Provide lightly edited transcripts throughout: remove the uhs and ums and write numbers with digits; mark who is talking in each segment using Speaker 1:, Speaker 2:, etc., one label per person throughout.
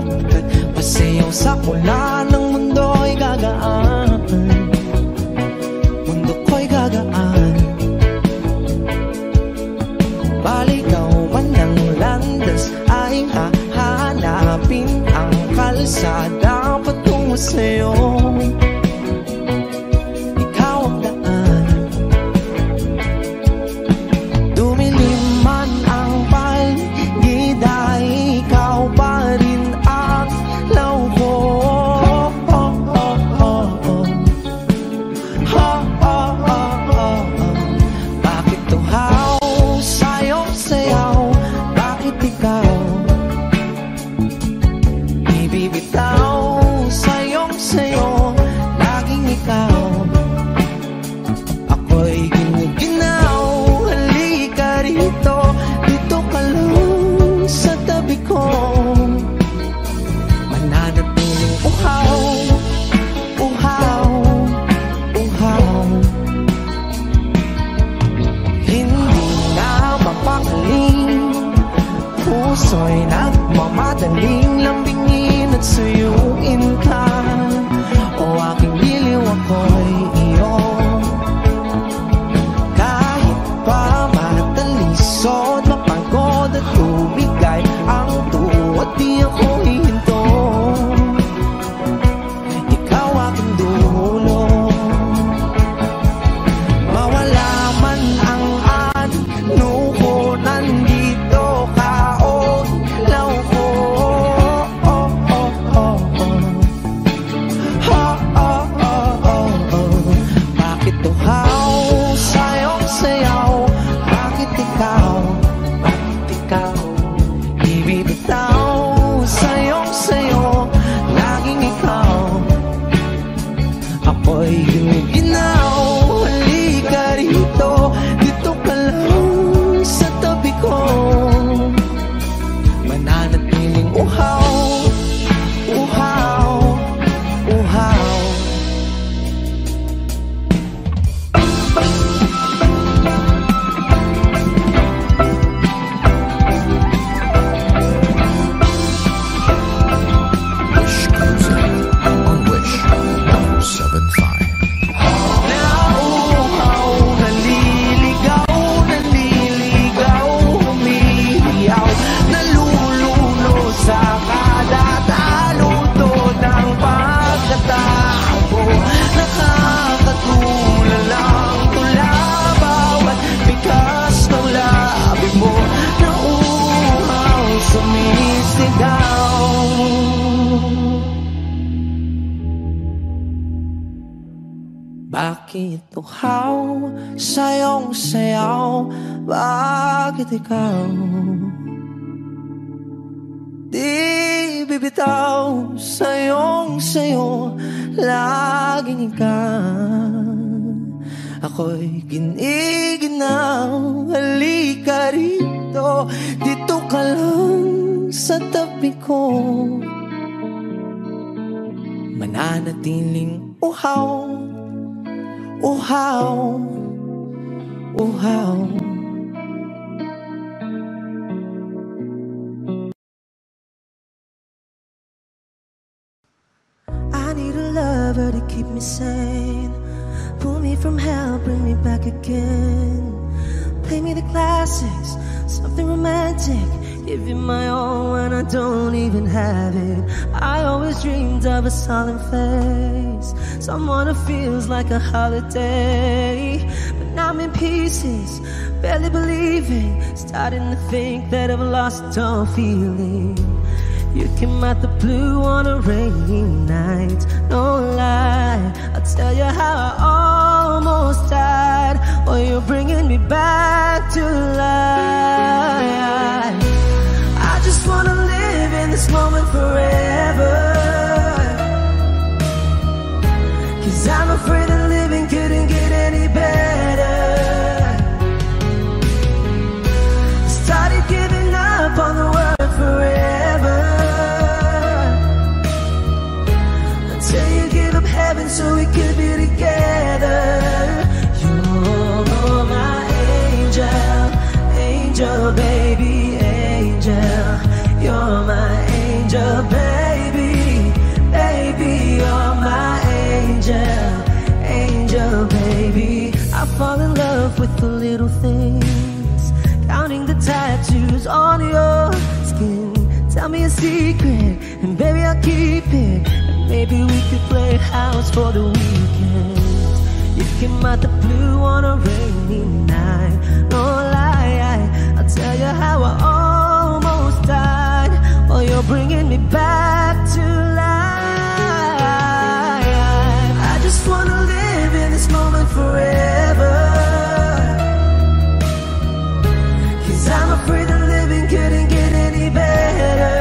Speaker 1: pagkat pasayaw sa ulan ng mundo'y gagaan. Mundo ko'y gagaan. Baligaw man ng landas ay hahanapin ang kalsada patungo sa'yo. Ikaw ang daan. Dumilim man ang paligid ay ikaw pa rin ang law ko. Bakit tuhaw sa'yo sayaw? Bakit ikaw ibibitaw sa'yong sayo? Laging ikaw. Ako'y giniginaw. Halika rito, dito ka lang sa tabi ko. Mananatiling uhaw, uhaw, uhaw. Hindi na mapakaling, puso'y nagmamadaling lambingin at suyuin ka. O aking giliw, ako'y iyo. Kahit pa matalisod, mapagod at tumigay ang tuwa, di ako hihinto. Ikaw aking dulo. Mawala man ang ano ko, nandito ka o law ko. Bakit tuhaw sa'yong sayaw? Bakit ikaw? Bakit ikaw ibibitaw sa'yong sayo? Laging ikaw. Ako'y giniginaw. Halika rito, dito ka lang sa tabi ko. Mananatiling uhaw, uhaw, uhaw.
Speaker 2: Wish comes in on Wish 107.5.
Speaker 1: Nauuhaw, naliligaw, naliligaw, humihiyaw, naluluno sa kada taluto ng pagkatao. Nakakatulala ang tula, bawat bigas ng labi mo. Nauuhaw, sumisigaw. Bakit tuhaw sa'yong sayaw? Bakit ikaw di bibitaw sa'yong sayo? Laging ikaw. Ako'y giniginaw. Halika rito, dito ka lang sa tabi ko. Mananatiling uhaw, uhaw, uhaw.
Speaker 3: I need a lover to keep me sane, pull me from hell, bring me back again. Play me the classics, something romantic, give you my all when I don't even have it. I always dreamed of a solemn face, someone who feels like a holiday. But now I'm in pieces, barely believing, starting to think that I've lost all feeling. You came out the blue on a rainy night, no lie, I'll tell you how I almost died. Oh, you're bringing me back to life. I just wanna live in this moment forever, 'cause I'm afraid that living couldn't get any better. Started giving up on the word forever, until you give up heaven so we could be together. You're my angel, counting the tattoos on your skin. Tell me a secret, and baby I'll keep it. And maybe we could play house for the weekend. You came out the blue on a rainy night. No lie, I'll tell you how I almost died, while you're bringing me back to life. I just wanna live in this moment forever, 'cause I'm afraid that living couldn't get any better.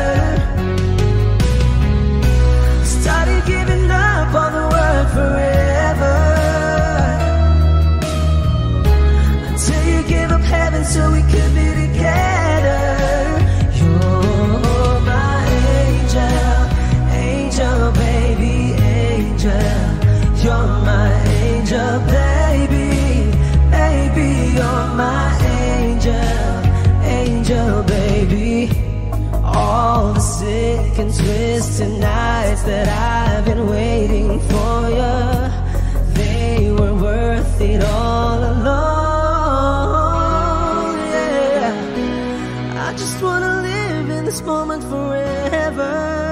Speaker 3: Started giving up on the word forever, until you gave up heaven so we could be together. You're my angel, angel baby, angel. You're my angel baby, baby. You're my angel, angel baby. All the sick and twisted nights that I've been waiting for you, they were worth it all alone. Yeah, I just wanna live in this moment forever,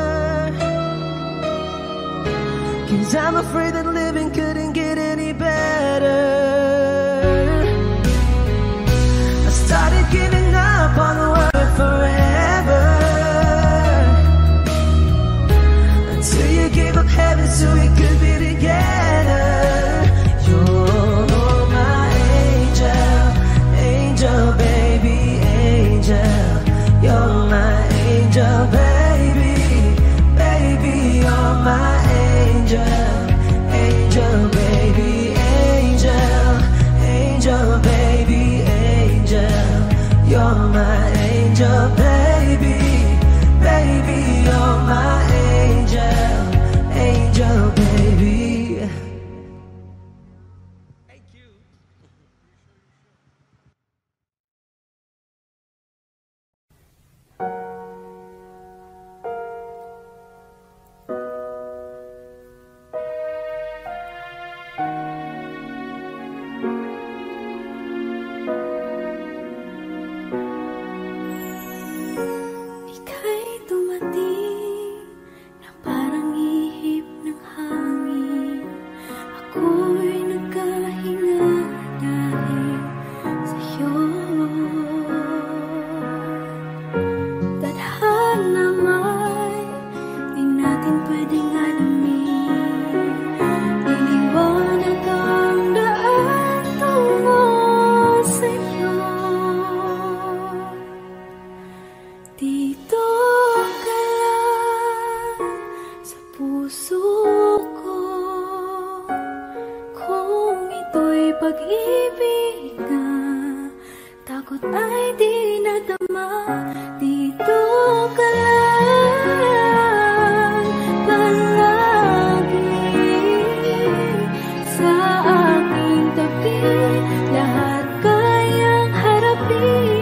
Speaker 3: 'cause I'm afraid that living couldn't get any better. I started giving up on the word forever, until you gave up heaven so we could be together. You're my angel, angel baby, angel. You're my angel baby, baby. You're my angel, angel baby, angel, angel baby, angel. You're my angel baby, baby. You're my angel, angel baby. Thank you.
Speaker 4: Ika'y dumating na parang ihip ng hangin. Ako'y nagkahinga dahil sa'yo. Tadhana may di natin pwedeng alamin. Iniwanag ang daan tungo sa'yo. Dito ka lang sa puso ko, kung ito'y pag-ibig na takot ay di nadama. Dito ka lang palagi sa aking tabi, lahat kayang harapin.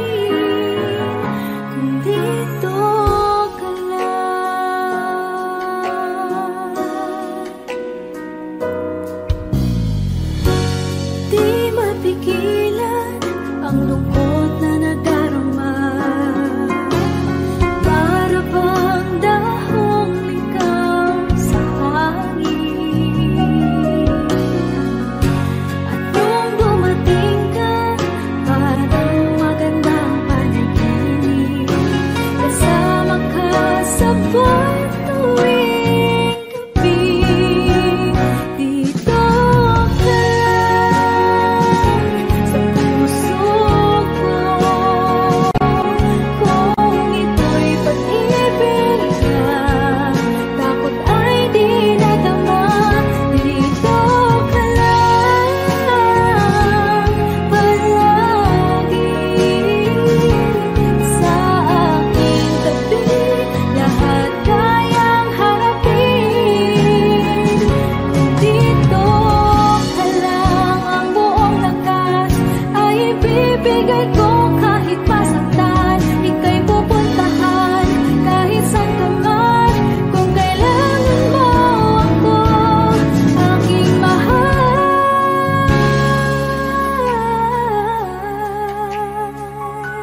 Speaker 4: Dito ka lang, di mapigilan ang lungkot na nadarama. Para bang dahong ikaw sa hangin. At nung dumating ka, parang magandang panaginip. Kasama ka sa buwan tuwing gabi. Dito ka lang sa puso ko, kung ito'y pag-ibig na takot ay di nadama. Dito ka lang palagi sa aking tabi, lahat kayang harapin. Kung dito ka lang, ang buong lakas ay ibibigay ko. Kahit masaktan, ika'y pupuntahan kahit saan ka man. Kung kailangan mo ako, aking mahal.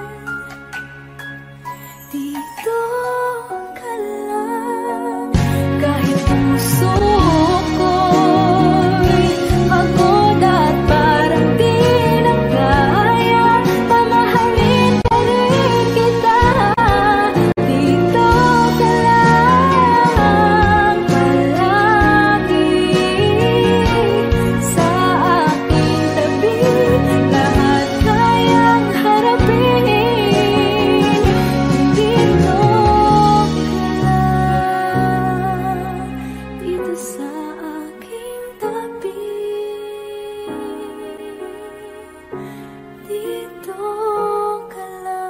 Speaker 4: ka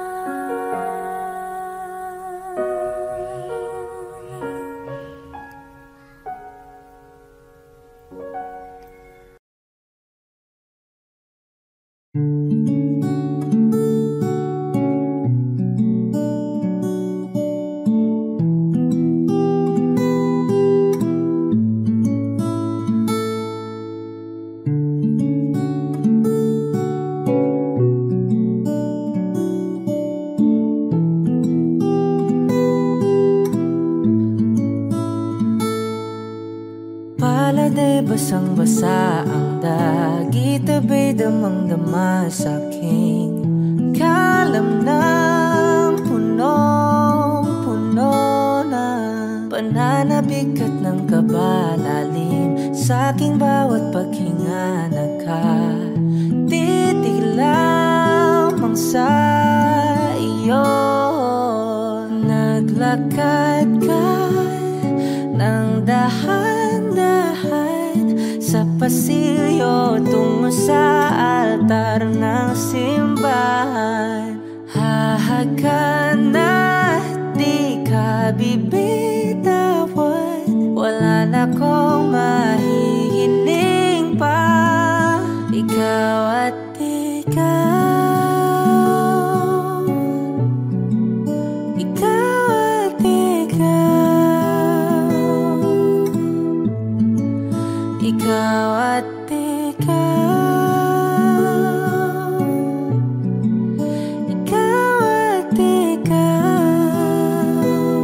Speaker 3: Paladay basang-basa ang dagit, abay damang-dama sa'king kalam ng punong-puno na pananabik at ng kabalalim sa'king bawat paghinga. Nakatitig lamang sa iyo, naglakad ka ng dahan-dahan sa pasilyo tungo sa altar ng simbahan. Hahagan at di ka bibitawan, wala na kong mahihiling pa. Ikaw at ikaw, ikaw at ikaw, ikaw at ikaw, ikaw at ikaw.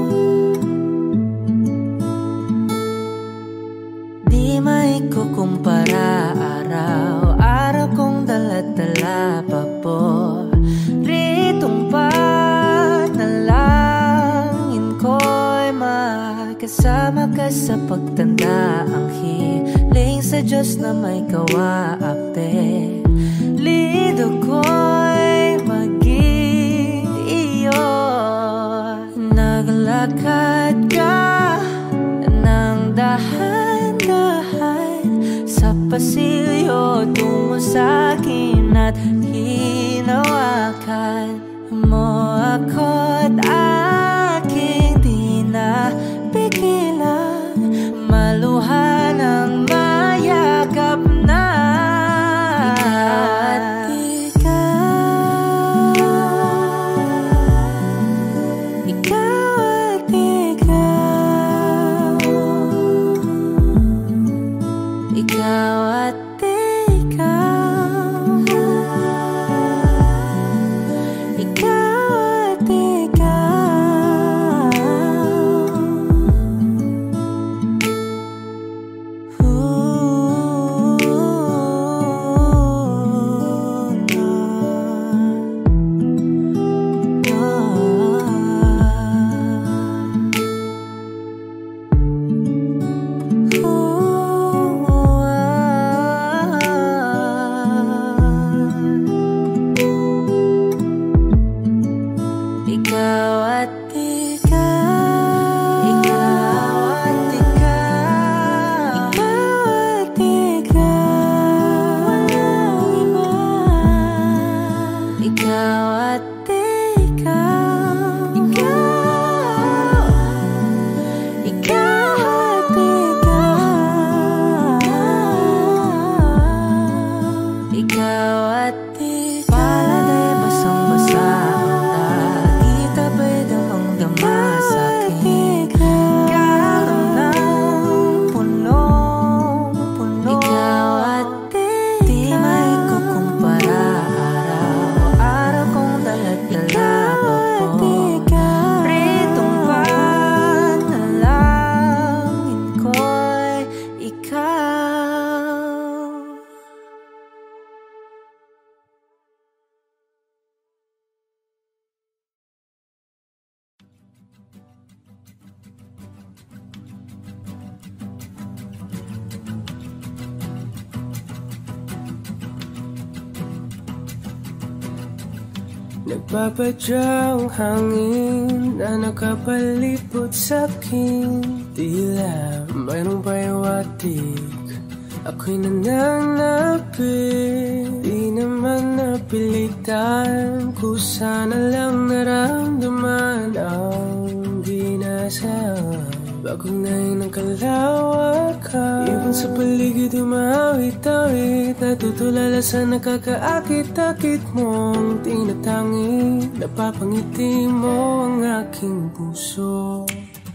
Speaker 3: Di maikukumpara araw-araw kong dala-dala pa po ritong panalangin ko'y makasama ka sa pagtanda. Ang hiling sa Diyos na may kawaape, lido ko'y maging iyo. Naglakad ka ng dahan-dahan sa pasilyo tungo sa'kin at hinawakan mo ako't aking di na pigilan, maluha ng mayakap na. Ikaw at ikaw, ikaw at ikaw, ikaw at ikaw. Ikaw at ikaw, ikaw at ikaw, ikaw at ikaw, walang iba. Ikaw at ikaw, ikaw, ikaw at ikaw, ikaw at ikaw. Paladay basang-basa
Speaker 1: Nagpapadyang hangin na nakapalipot sa'kin, tila mayroong pahiwatig Ako'y nananapit, di naman napilitan. Kusa na lang naramdaman ang ginasaan. Bagong ngayon ang kalawakan, ibon sa paligid umawit-awit. Natutulala sa nakakaakit-akit mong tinatangi. Napapangiti mo ang aking puso.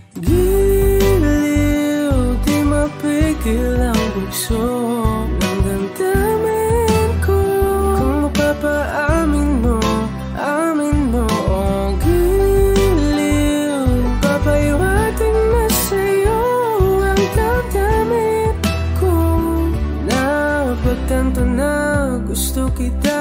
Speaker 1: Giliw, di mapigil ang bugso ng damdamin ko. Kung mapapaamin mo, amin mo. Oh, giliw, papaiwating na sa'yo ang damdamin ko. Napagtanto na gusto kita.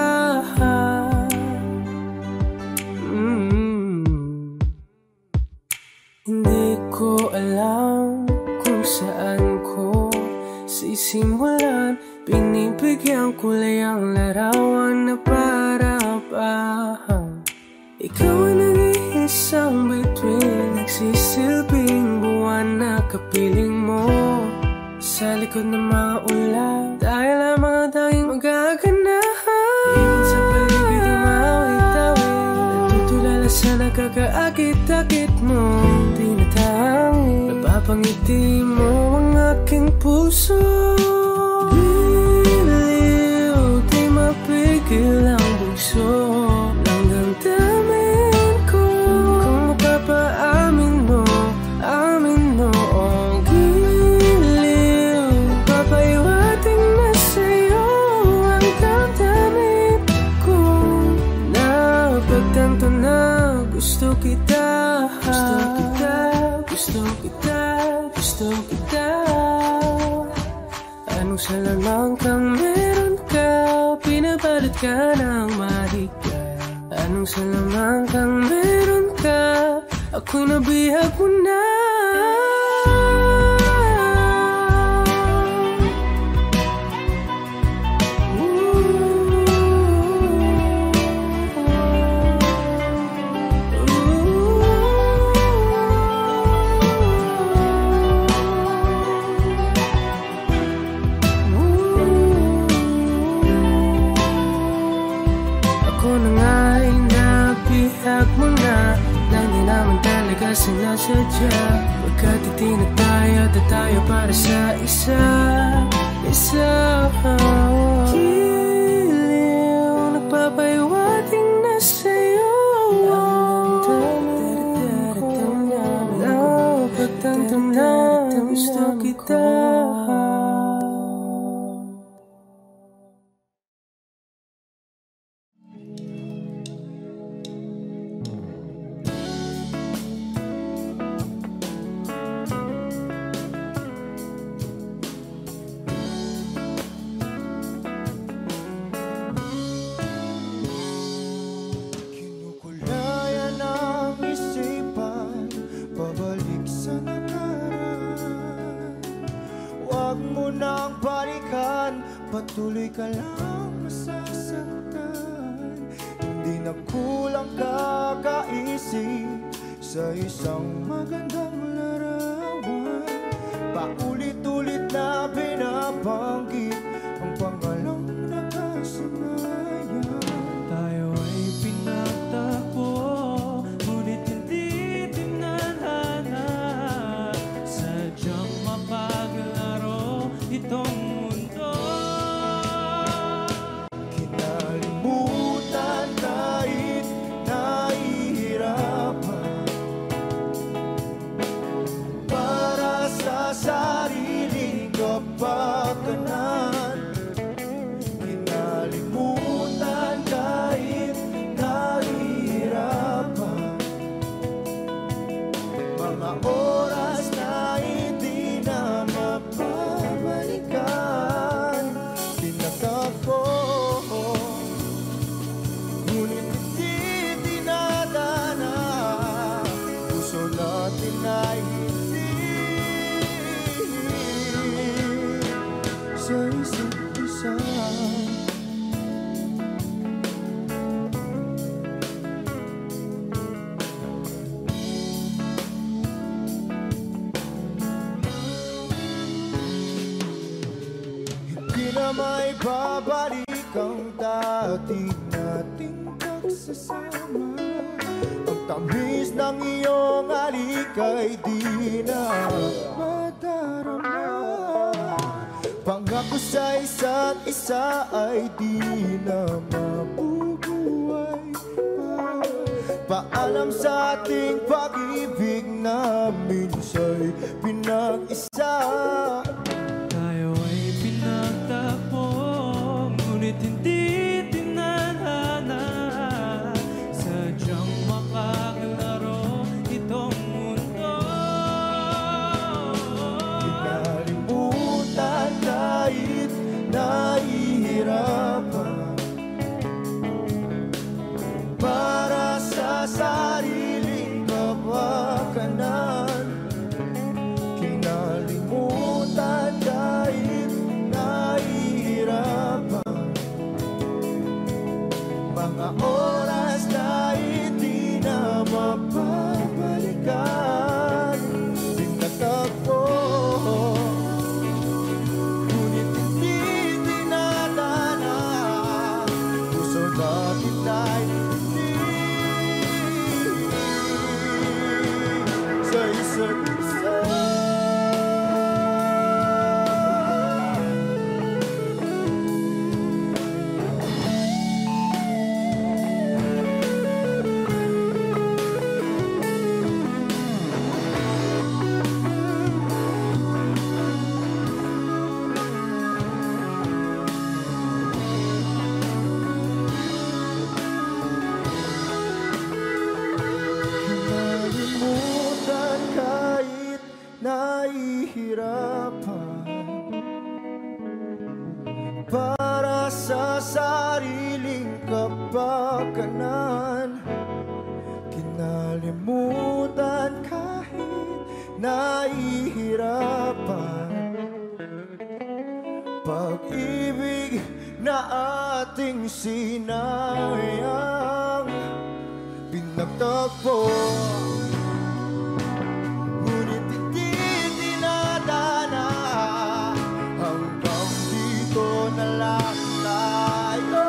Speaker 1: Hindi ko alam kung saan ko sisimulan. Pinibigyan kulay ang larawan na para-parahan. Ikaw ang nag-iisang bituin, nagsisilbing buwan na kapiling mo. Sa likod ng mga ulan, tayo lamang ang tanging magaganahan. Ibon sa paligid umawit-awit, natutulala sa nakakaakit-akit mo. Napapangiti mo ang aking puso. Giliw, di mapigil ang bugso ng damdamin ko. Kung mapapaamin mo, amin mo. Oh, giliw, papaiwating na sa'yo ang damdamin ko. Napagtanto na gusto kita. Gusto kita, gusto kita, gusto kita. Anong salamang kang meron ka, pinabalot ka ng mahigpit. Anong salamang kang meron ka, ako'y nabihag mo na. Sinasadya, pagkat itinag tayo at tayo para sa isa. Giliw, nagpapaiwating na sa'yo ang damdamin ko. Napagtanto na gusto kita.
Speaker 5: Patuloy ka lang masasaktan. Hindi na kulang kakaisip sa isang magandang larawan. Paulit-ulit na binabanggit ang pangalang nakasanayan. Tayo ay pinagtakbo, ngunit hindi tinadhana. Sadyang mapaglaro itong sariling kapakanan. may babalik ang dati nating pagsasama. Ang tamis ng iyong halik ay di na madarama. Pangako sa isa't isa ay di na mabubuhay pa. Paalam sa ating pag-ibig na minsa'y pinag-isa.
Speaker 1: Tayo ay pinagtagpo, ngunit hindi tinadhana. Sadyang makakalaro itong mundo.
Speaker 5: Kinalimutan kahit nahihirapan para sa sariling kapakanan. Kinalimutan kahit nahihirapan mga oras na hindi na mapabalikan. Tinatagpo, ngunit hindi tinadhana. Puso natin ay hindi sa isa't isa. Kinalimutan kahit nahihirapan para sa sariling kapakanan. Kinalimutan kahit nahihirapan pag-ibig na ating sinayang. Pinagtagpo, ngunit hindi dinadana. Hanggang dito na lang tayo.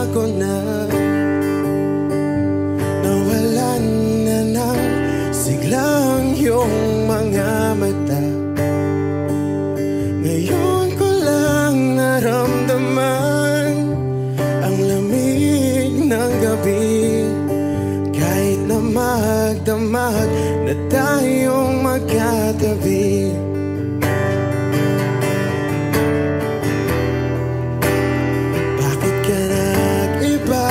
Speaker 5: nagbago na. Nawalan na ng siglang iyong mga mata. Ngayon ko lang naramdaman ang lamig ng gabi. Kahit na magdamag na tayong magkatabi. Bakit ka nag-iba?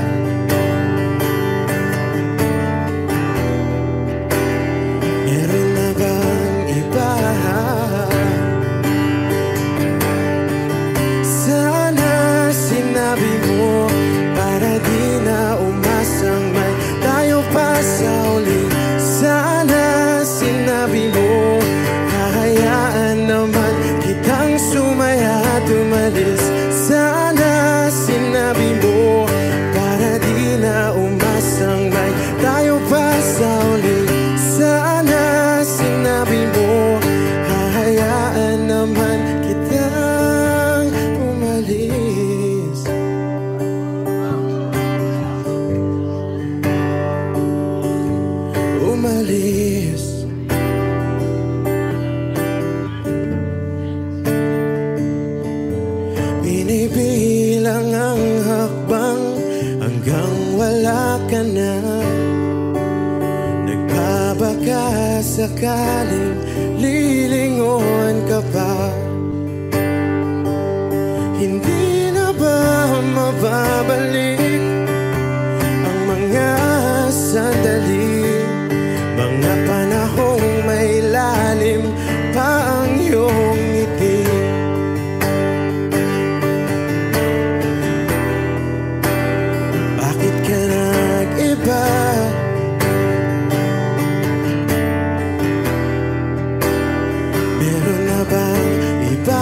Speaker 5: Meron na bang iba? Sana sinabi mo para di na umasang may tayo pa sa uli. Sana sinabi mo, hahayaan naman kitang sumaya at umalis. Sana sinabi mo, para di na umasang may tayo pa sa uli. Sana sinabi mo, hahayaan naman kitang umalis. Umalis. Binibilang ang hakbang hanggang wala ka na. Nagbabaka sakaling lilingon ka pa. Hindi na ba mababalik ang mga sandali, mga panahong may lalim pa ang iyong ngiti? Bakit ka nag-iba? Meron na bang iba?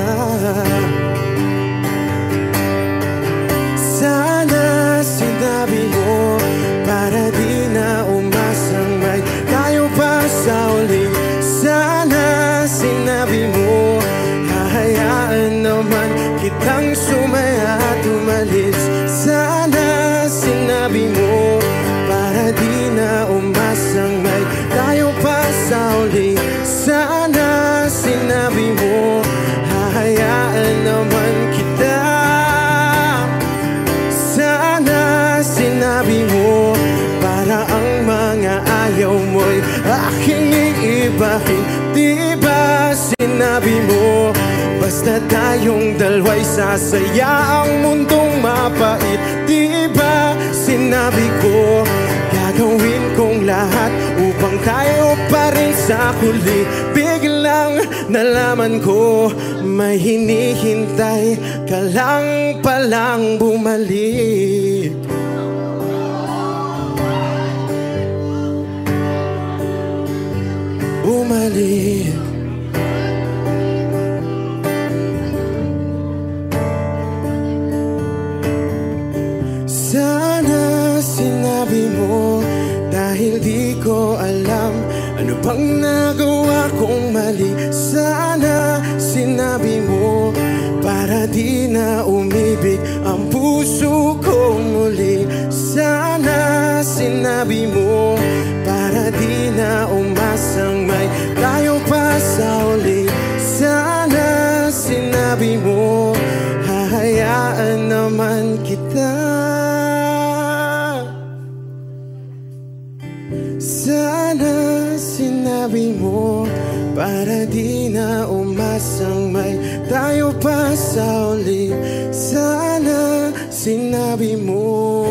Speaker 5: Sana sinabi mo, para di na umasang may tayo pa sa uli. Sana sinabi mo, hahayaan naman kitang sumaya at umalis. Sana sinabi mo, para di na umasang may tayo pa sa uli. Sana sinabi mo, hahayaan naman kita. Sana sinabi mo, para ang mga ayaw mo'y aking iibahin. Di ba sinabi mo, basta tayong dalawa'y sasaya ang mundong mapait. Di ba sinabi ko, gagawin kong lahat upang tayo pa rin sa huli. Biglang nalaman ko, may hinihintay ka lang palang bumalik. Bumalik. Sana sinabi mo, dahil di ko alam ano bang nagawa kong mali. Sana sinabi mo, para di na umibig ang puso kong muli. Sana sinabi mo, para di na umasang may tayo pa sa uli. Sana sinabi mo, hahayaan naman kita. Sana sinabi mo, para di na umasang may tayo pa sa uli. Sana sinabi mo.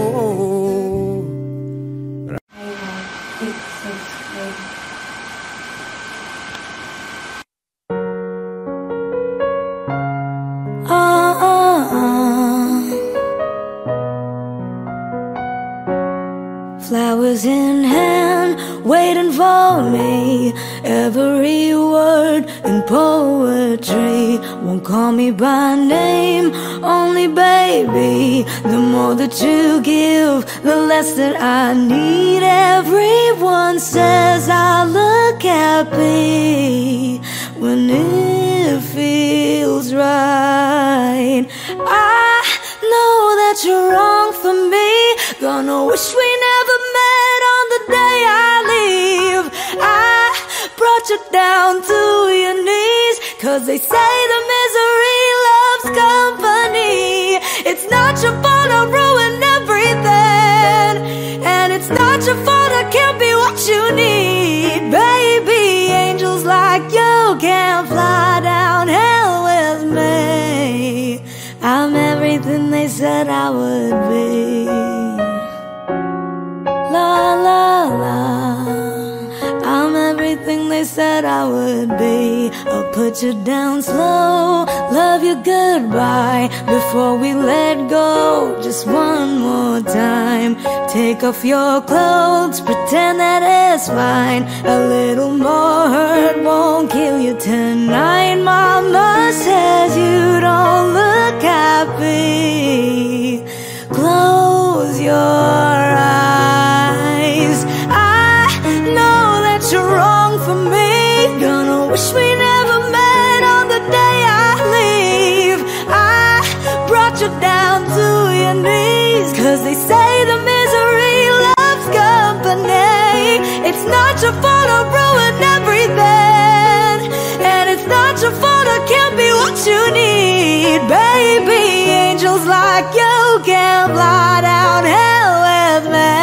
Speaker 4: Flowers in hand, waiting for me. Every word in poetry won't call me by name, only baby. The more that you give, the less that I need. Everyone says I look happy when it feels right. I know that that you're wrong for me. Gonna wish we never met on the day I leave. I brought you down to your knees, 'cause they say the misery loves company. It's not your fault I ruined everything, and it's not your fault I can't be what you need. Baby, angels like you can't fly down hell with me. I'm everything they said I would be. La la la, I'm everything they said I would be. I'll put you down slow, love you goodbye before we let go. Just one more time, take off your clothes, pretend that it's fine. A little more hurt won't kill you tonight. Mama says you don't look happy. Close your eyes. I know that you're wrong for me. Gonna wish we never met on the day I leave. I brought you down to your knees, 'cause they say the misery loves company. It's not your fault I ruined everything, and it's not your fault I can't be what you need. Baby, angels like you can fly down hell with me.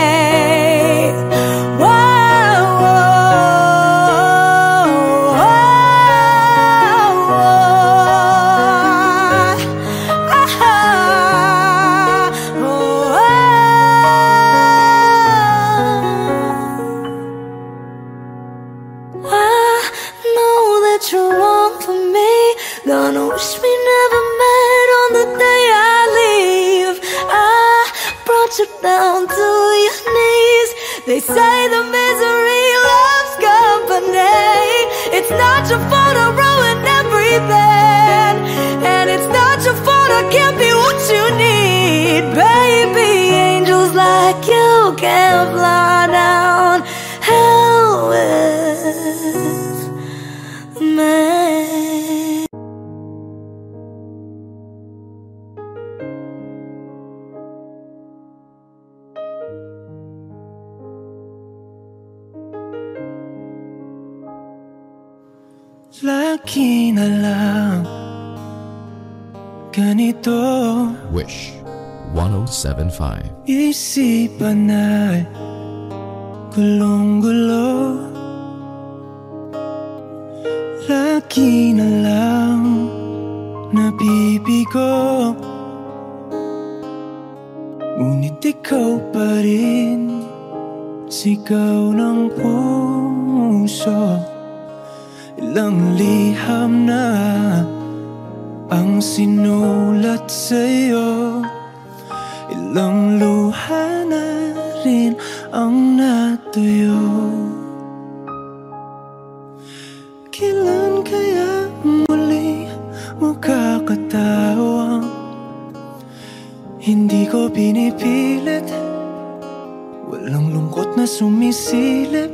Speaker 4: Gonna wish we never met on the day I leave. I brought you down to your knees. They say the misery loves company. It's not your fault I ruined everything, and it's not your fault I can't be what you need. Baby, angels like you can fly down hell with me.
Speaker 1: Lagi na lang ganito.
Speaker 2: Wish 107.5.
Speaker 1: Isipan ay gulong-gulo. Lagi na lang nabibigo, ngunit ikaw pa rin, sigaw ng puso. Ilang liham na ang sinulat sa'yo, ilang luha na rin ang natuyo. Kailan kaya muli makakatawang hindi ko pinipilit, walang lungkot na sumisilip.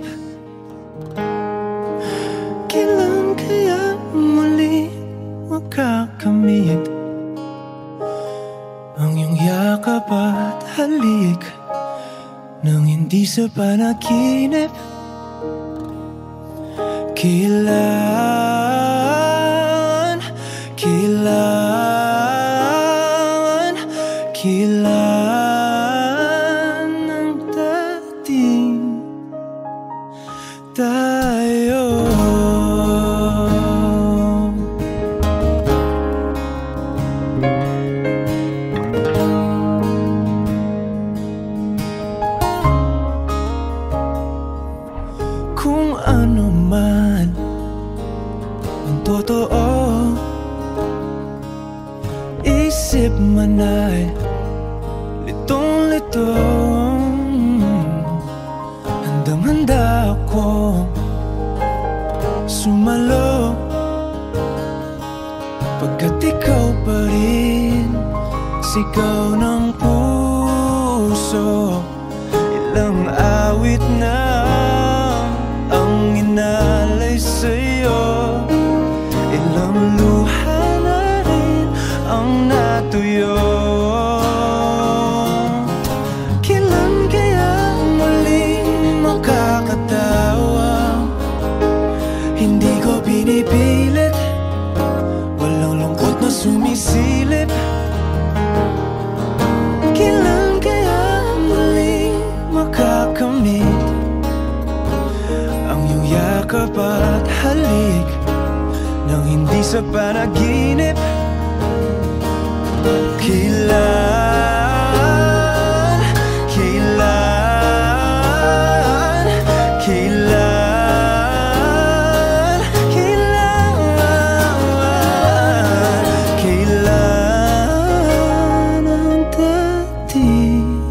Speaker 1: Kailan kaya muli makakamit ang iyong yakap at halik nang hindi sa panaginip? Kailan, kailan, kailan ang dating tayo? Kung ano man ang totoo, isip man ay litong-litong, handang-handa akong sumalo, pagkat ikaw pa rin, sigaw ng puso. Ilang awit na ang inalay sa'yo, ilang luha na rin ang natuyo. sa panaginip. Kailan, kailan, kailan, kailan, kailan ang dating?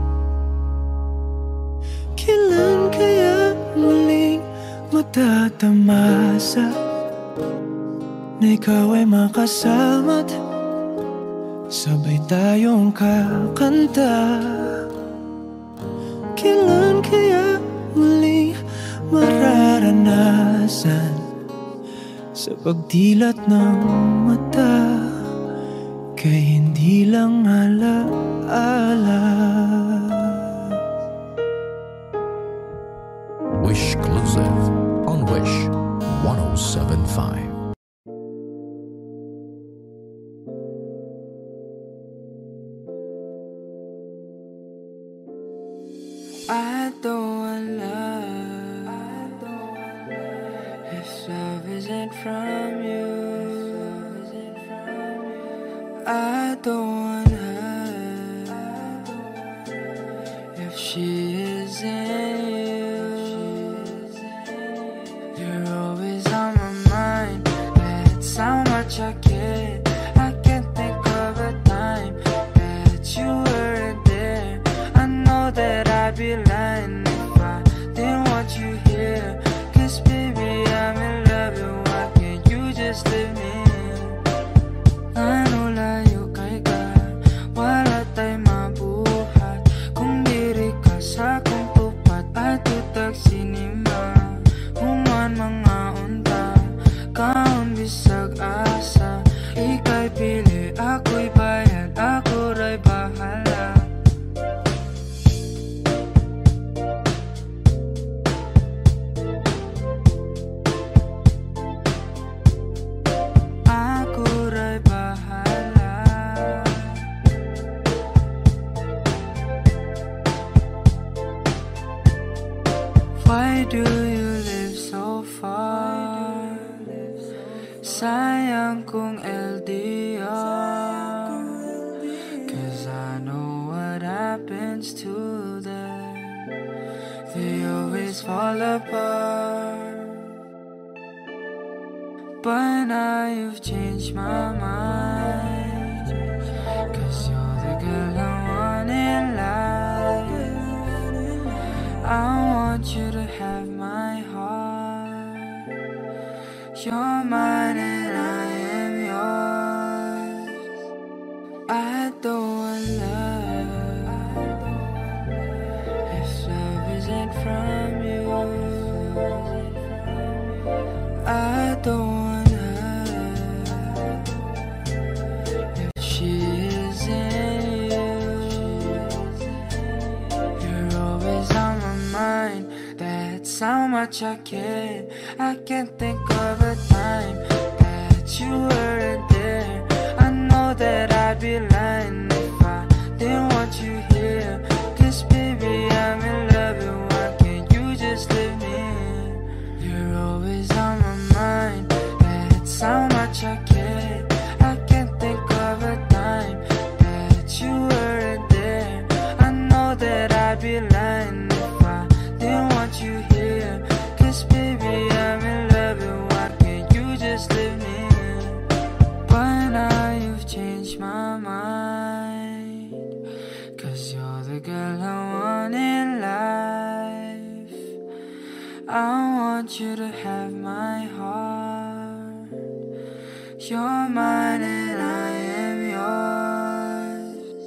Speaker 1: Kailan kaya muling matatamasa na ikaw ay makasama't sabay tayong kakanta? Kailan kaya muling mararanasan sa pagdilat ng mata kay hindi lang alaala?
Speaker 2: Wish Exclusive on Wish 107.5.
Speaker 1: I don't want love if love isn't from you. I don't want her if she isn't you. You're always on my mind, that's how much I care. I can't think of a time that you weren't there. I know that I'd be lying if I didn't want you here. Cause baby, I'm in love, and why can't you just leave me? Ano layo kay ka, wala tayo mabuhat kung diri ka sa akong tupat at tutag sinima. Human mga unta, kaon bisag asa, ika'y pili, ako'y bayad, ako ra'y bahala. Why do you live so far? Sayang kung LDR, cause I know what happens to them. They always fall apart. But now you've changed my mind, cause you're the girl I want in life. I want you to have my heart. You're mine and I am yours. I don't want love if love isn't from you. I don't want her if she isn't you. You're always on my mind, that's how much I care. I can't think of a time that you weren't there. I know that I'd be lying if I didn't want you here. Cause baby, I'm in love, and why can't you just leave me? You're always on my mind, that's how much I care. I can't think of a time that you weren't there. I know that I'd be lying if I didn't want you here. Cause baby, I'm in love, and why can't you just leave me? But now you've changed my mind, cause you're the girl I want in life. I want you to have my heart. You're mine and I am yours.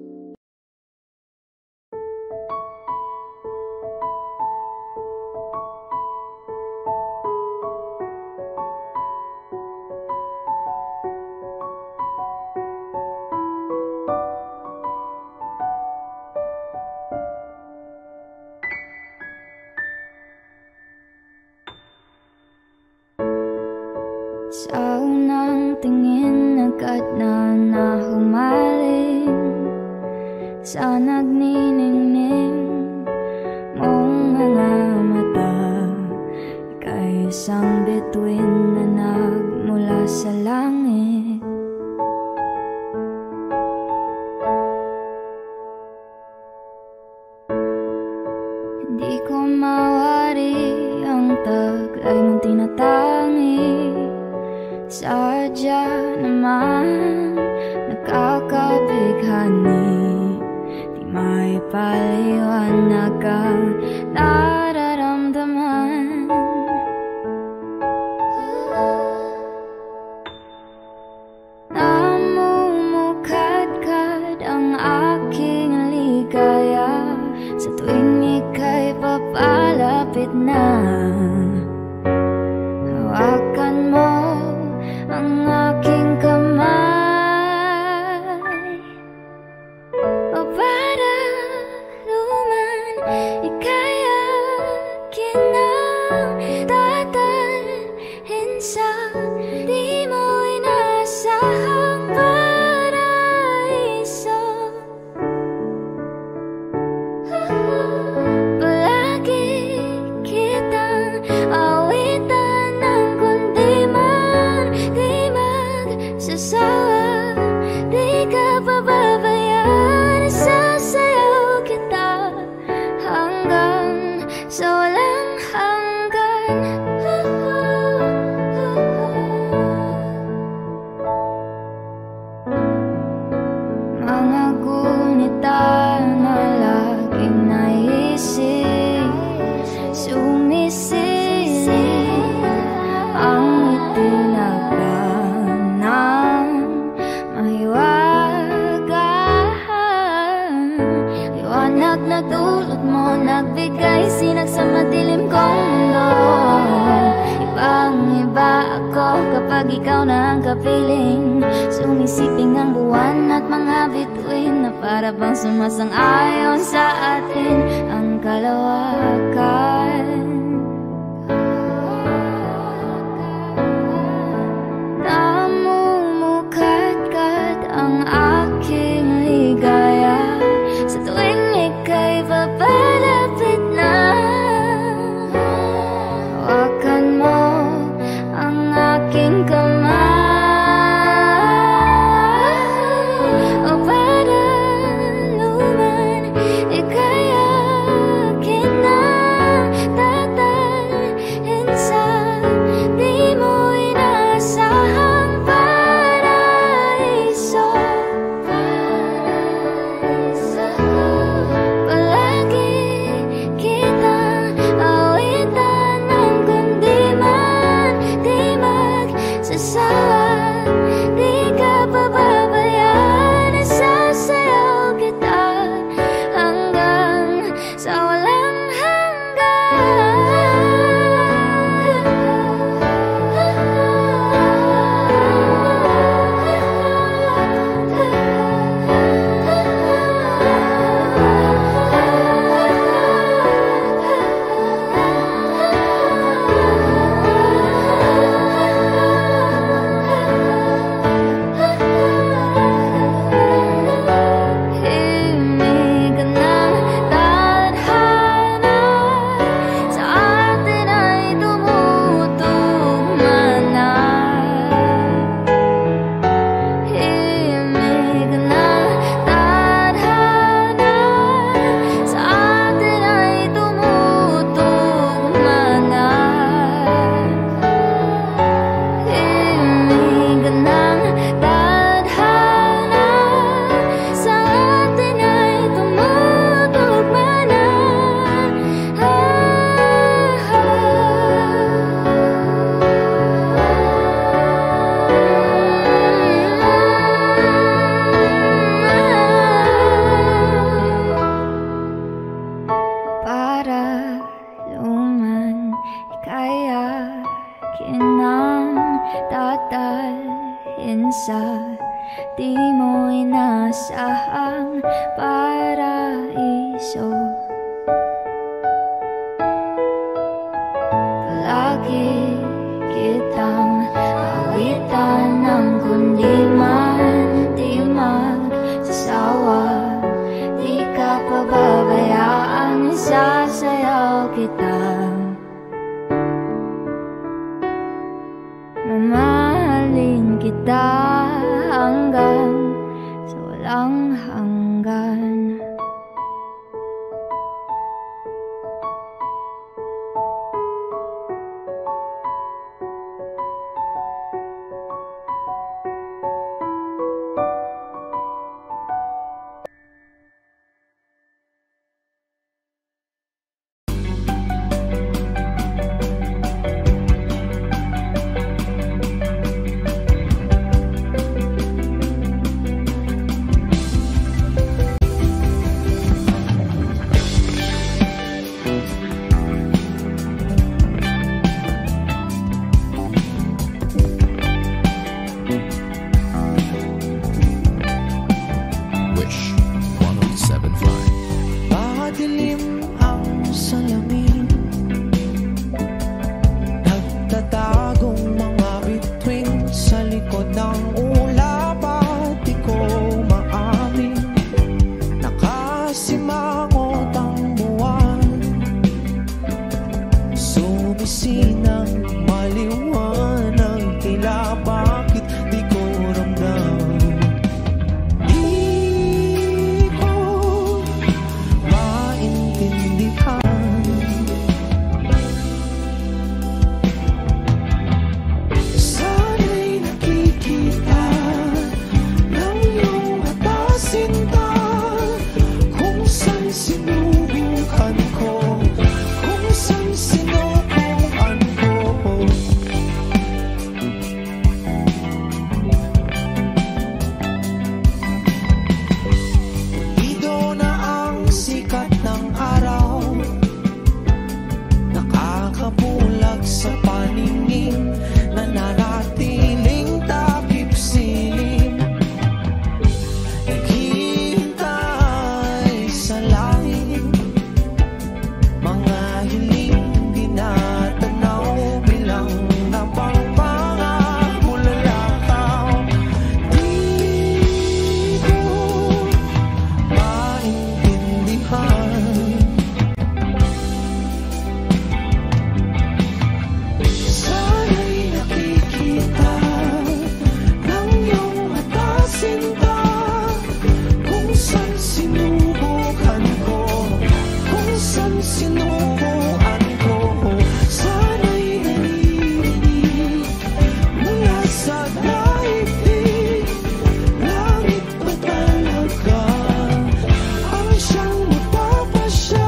Speaker 4: Sa unang tingin agad na nahumaling sa nagniningning mong mga mata. Ika'y isang bituin na nagmumula mula sa langit. Hindi ko mawari ang taglay mong tinatangi. Sadya naman nakakabighani, di may paliwanag ang nararamdaman. Namumukadkad ang aking ligaya sa tuwing ika'y papalapit na. Hawakan mo ang aking kamay, o para luman ika'y akin ang tatalhin sa di mo inasahang paraiso. Palagi kitang awitan ng kundi man di magsasawa, di ka pababayaan. Sasayaw kita hanggang sa walang hanggan. Mga gunita na laging naisip, sumisilip ang itinagdan ng mahiwagaan. Liwanag na dulot mo, nagbigay sinag sa madilim kong mundo. Ibang-iba ako kapag ikaw na ang kapiling. Sumisiping ang buwan at mga bituin na para bang sumasang-ayon sa atin ang kalawakan. Namumukadkad ang aking ligaya sa tuwing ika'y papalapit na. Hawakan mo ang aking kamay, o para luman ika'y akin ang
Speaker 6: simangot ang buwan, sumisinang maliwanag, tila bakit di ko ramdam. Di ko maintindihan, sana'y nakikita ng iyong mata, sinta, kung saan sinubukan ko, kung saan sinubukan ko. Ido na ang sikat ng araw, nakakabulag sa paningin, nananatiling takip silim, naghihintay sa langit, mga hiling dinatanaw, bilang nabang pangako lalakaw. Di ko maintindihan, sana'y nakikita ng iyong mata, sinta, kung saan sinubukan ko, kung saan sinubukan ko. Sana'y naririnig mula sa daigdig, langit ba talaga ang siyang magpapasya?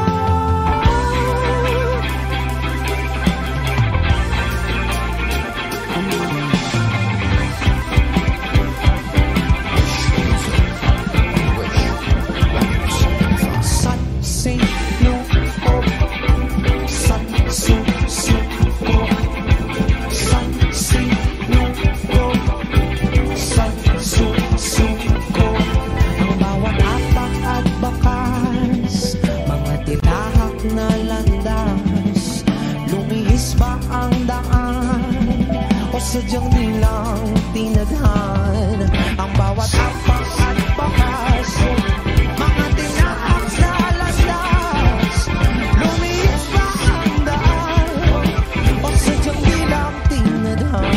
Speaker 6: San sinuko, san susuko, san sinuko, san susuko. Ang bawat apak at bakas, mga tinahak na landas, lumihis ba ang daan o sadyang nilang tinadhan? Ang bawat apak at bakas, mga tinahak na landas, lumihis ba ang daan o sadyang nilang tinadhan?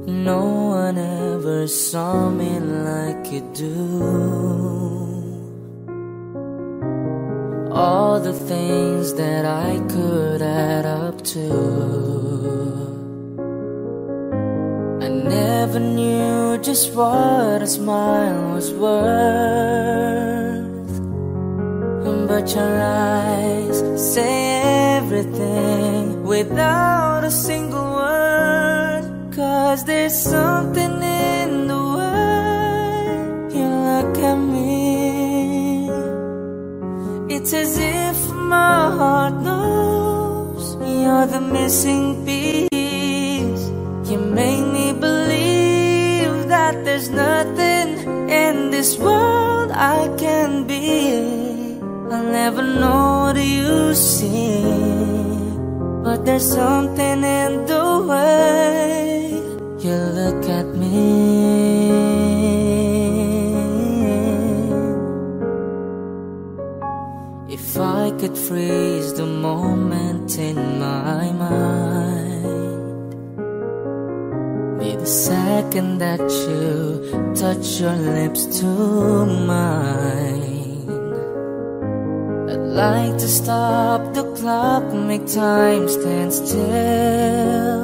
Speaker 7: no one ever saw me like you do. All the things that I could add up to, I never knew just what a smile was worth. But your eyes say everything without a single word. 'Cause there's something in the way you look at me. It's as if my heart knows you're the missing piece. You make me believe that there's nothing in this world I can be. I'll never know what you see, but there's something in the way you look at me. If I could freeze the moment in my mind, be the second that you touch your lips to mine. I'd like to stop the clock, make time stand still.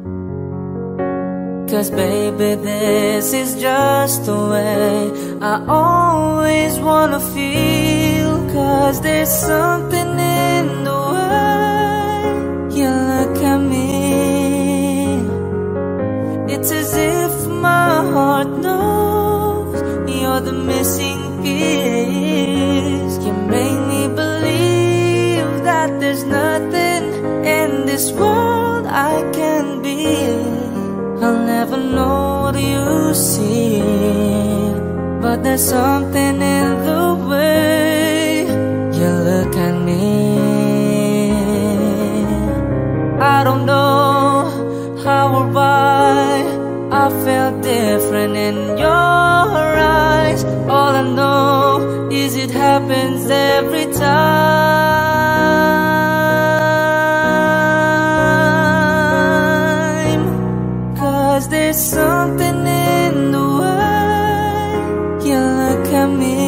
Speaker 7: 'Cause baby, this is just the way I always wanna feel. 'Cause there's something in the way you look at me. It's as if my heart knows you're the missing piece. You make me believe that there's nothing in this world I can be. I'll never know what you see, but there's something in the way you look at me. I don't know how or why I felt different in your eyes. All I know is it happens every time. 'Cause there's something in the way you look at me.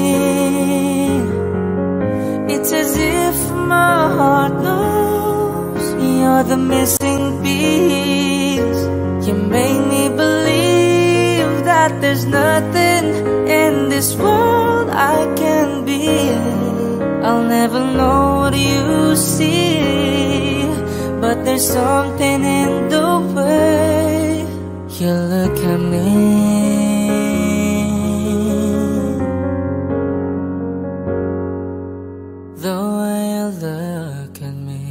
Speaker 7: It's as if my heart knows you're the missing piece. You make me believe that there's nothing in this world I can be. I'll never know what you see, but there's something in the way you look at me. The way you look at me.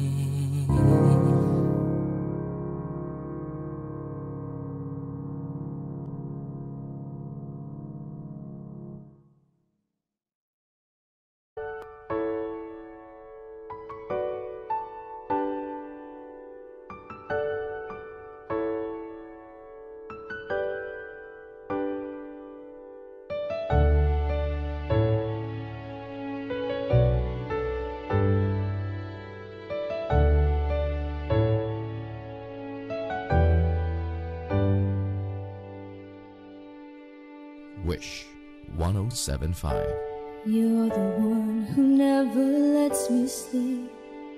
Speaker 2: Wish 1075.
Speaker 4: You're the one who never lets me sleep.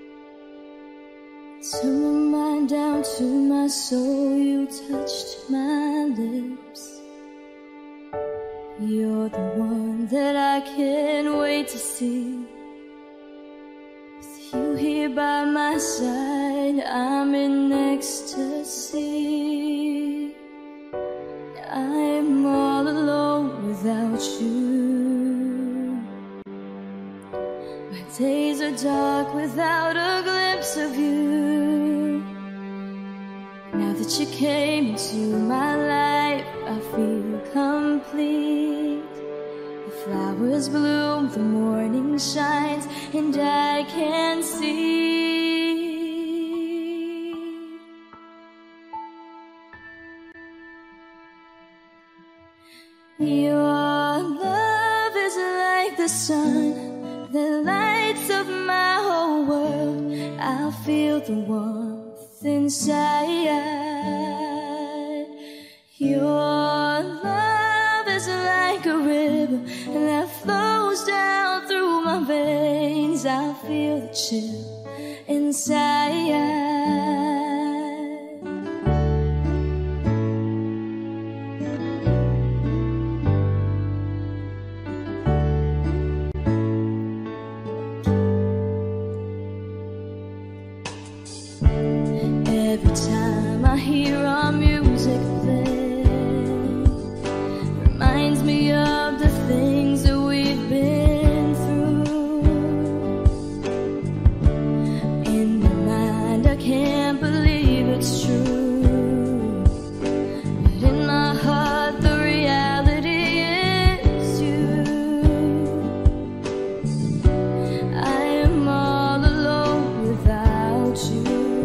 Speaker 4: Turn my mind down to my soul, you touched my lips. You're the one that I can't wait to see. With you here by my side, I'm in ecstasy. I'm all alone without you. My days are dark without a glimpse of you. Now that you came into my life, I feel complete. The flowers bloom, the morning shines, and I can see. Your love is like the sun that lights up my whole world. I feel the warmth inside. feel the chill inside. Every time I hear our music play, reminds me of the things that we've been through. In my mind I can't believe it's true, but in my heart the reality is you. I am all alone without you.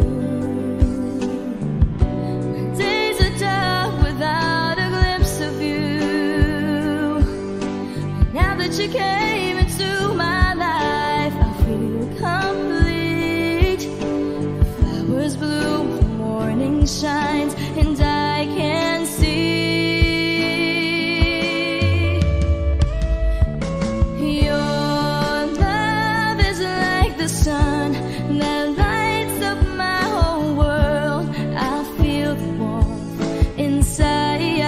Speaker 4: You came into my life, I feel complete. The flowers bloom, the morning shines, and I can see your love is like the sun that lights up my whole world. I feel the warmth inside.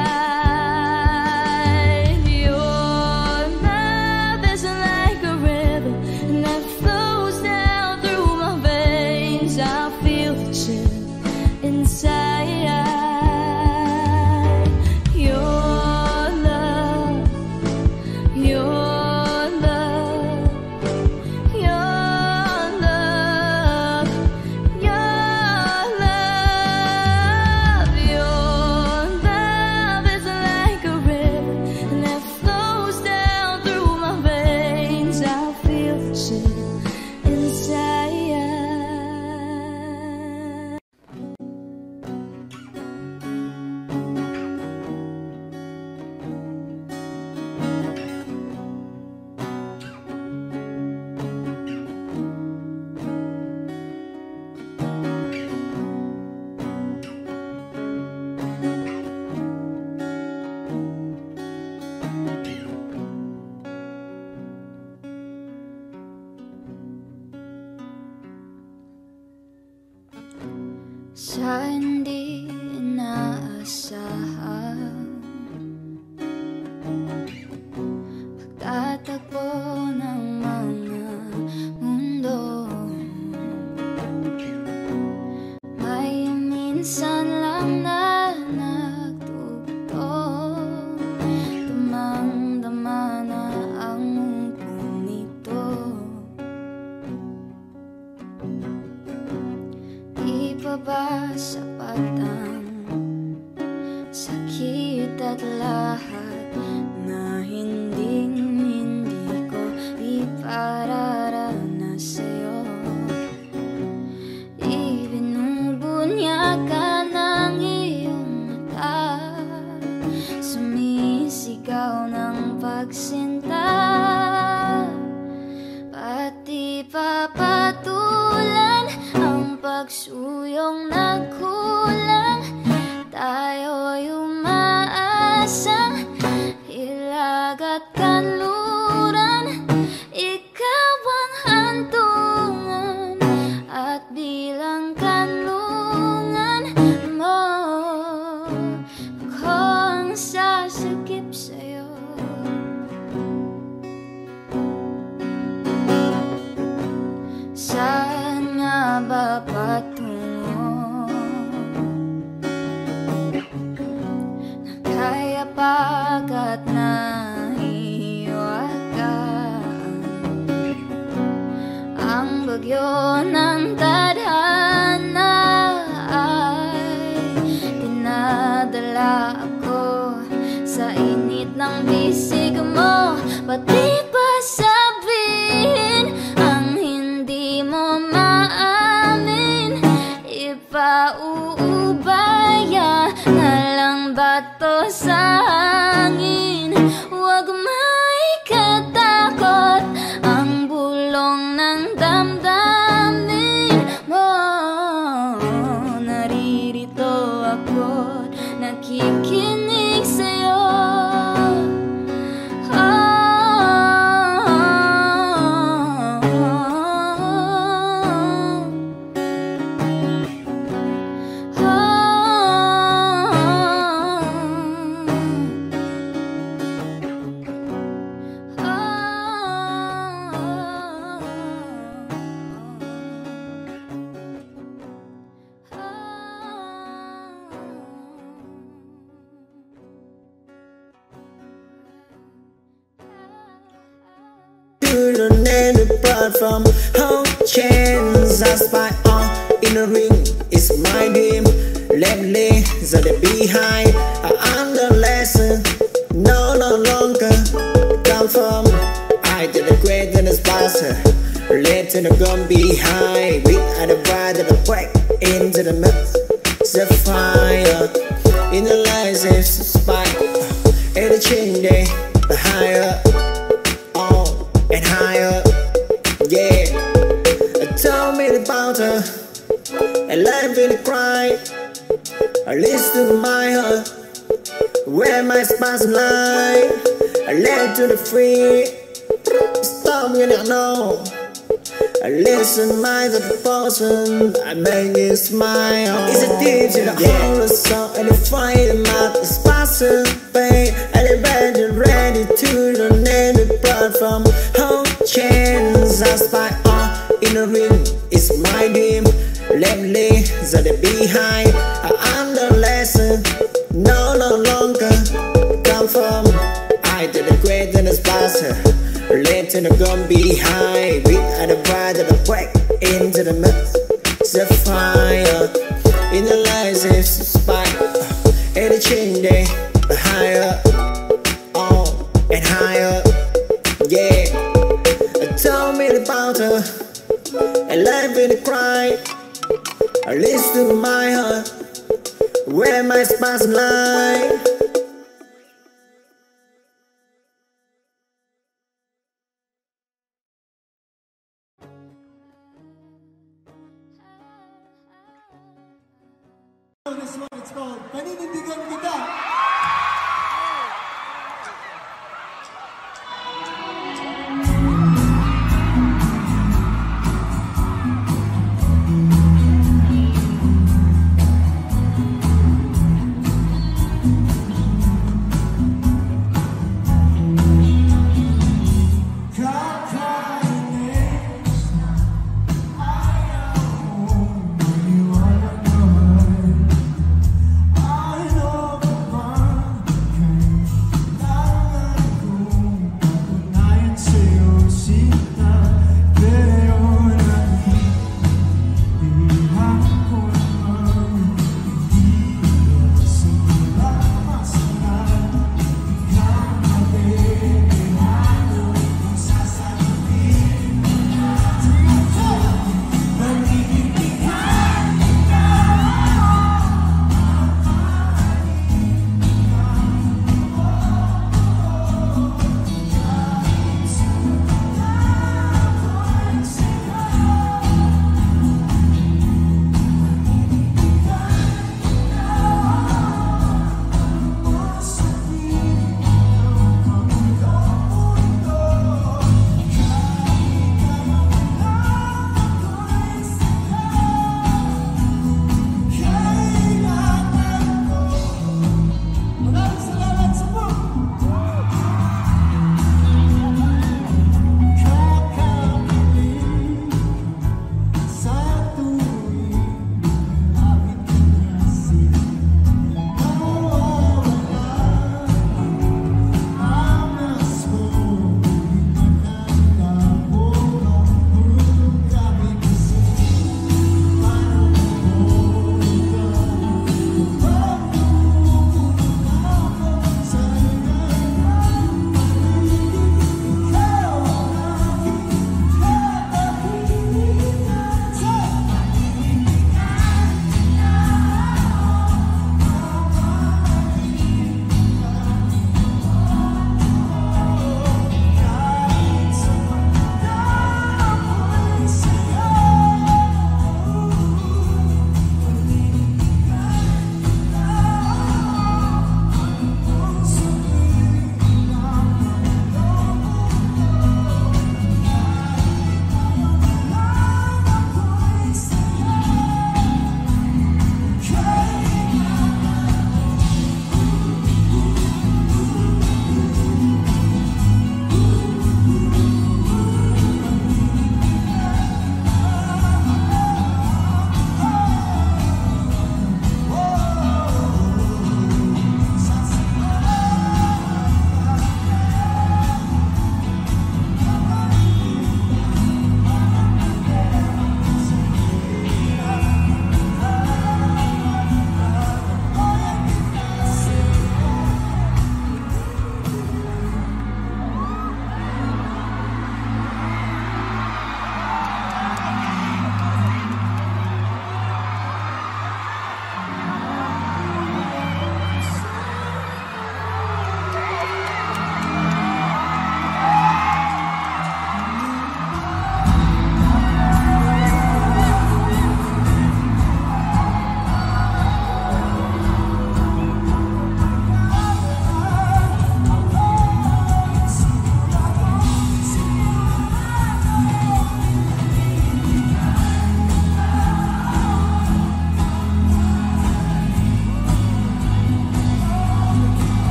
Speaker 4: Sa hindi inaasahan, pagtatagpo ng mga mundo, may minsan lang na nagtugtog, damang-dama na ang mundo nito. Di pa ba sapat ang sakit at lahat na hindi ko ipararanas sa'yo? Ibinubunyag ka ng iyong mata, sumisigaw ng pagsinta, pati papatulan ang pagsuyong nagkulang. Tayo'y umaasang hilag at kanluran, ikaw ang hantungan at bilang kanlungan mo, ako ang sasakip sa'yo. Saan nga ba patungo? Kaya pagkat nahiwagaan ang bagyo ng tadhana ay dinadala ako sa init ng bisig mo. Pati pa sabihin ang hindi mo maamin, ipauubaya na lang bato sa hangin. Huwag maikatakot ang bulong ng damdamin mo. Naririto ako, nakikinig sa'yo.
Speaker 8: the name apart from how chains I spy on in the ring. It's my dream. Lately, so the behind I am the lesson. No longer come from. I did the great and the sponsor. Late to the gun behind. We are the bride of the break into the mix. The fire in the lights is spike. And the chain day, the higher, on and higher. Yeah, tell me about her. And life in the cry. I listen to my heart. Where my spots lie. I led to the free. Stop me now, no. I listen my to the person. I make you smile. It's a deep to the whole song. And the fire mouth is passing pain. And the bed is ready to the name it brought from home chains. I spy on in the ring. It's my dream. Lately, so the behind I am the lesson. No longer come from. I did the great and the sponsor. Late to the gun behind. We are the bride of the break into the mix. The fire in the lights is spike. And the chain day, the higher, on and higher. Yeah, tell me about her. And life in the cry. I listen to my heart. Where my spots lie.
Speaker 9: This one, it's called Paninindigan Kita.